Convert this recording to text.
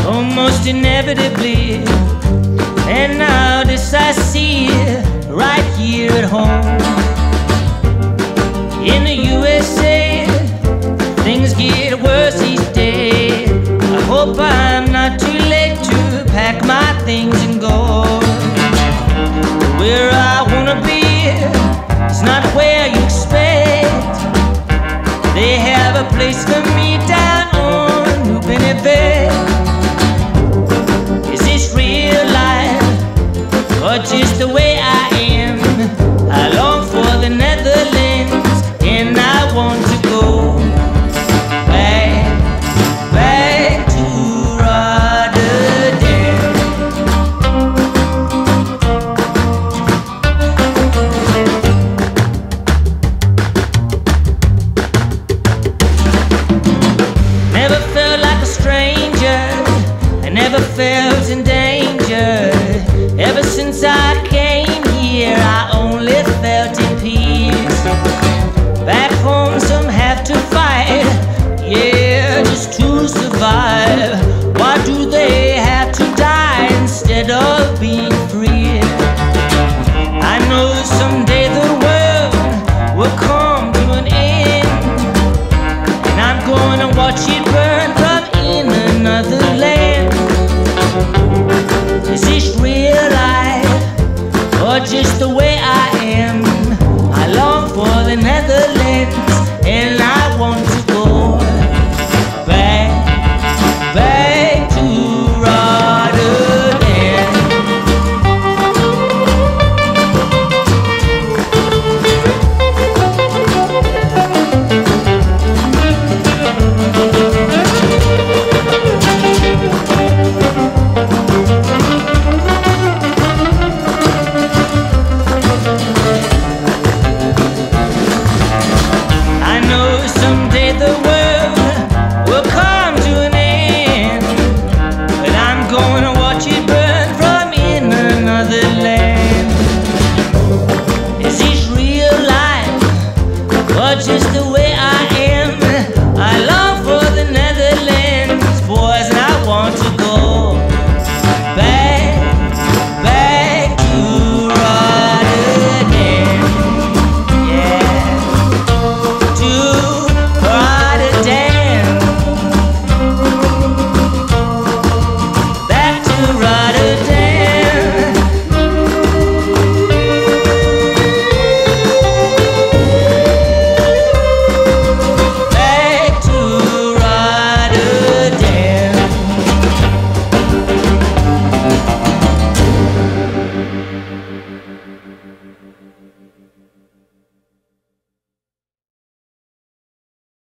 almost inevitably. And now this I see right here at home. In the USA, things get worse each day. I hope I'm not too late to pack my things and go. Where I wanna be is not where you expect. They have a place for me down on New Benefit. Is this real life or just the way I am? I long for the Netherlands and I want to go back to Rotterdam. Never felt like a stranger, I never felt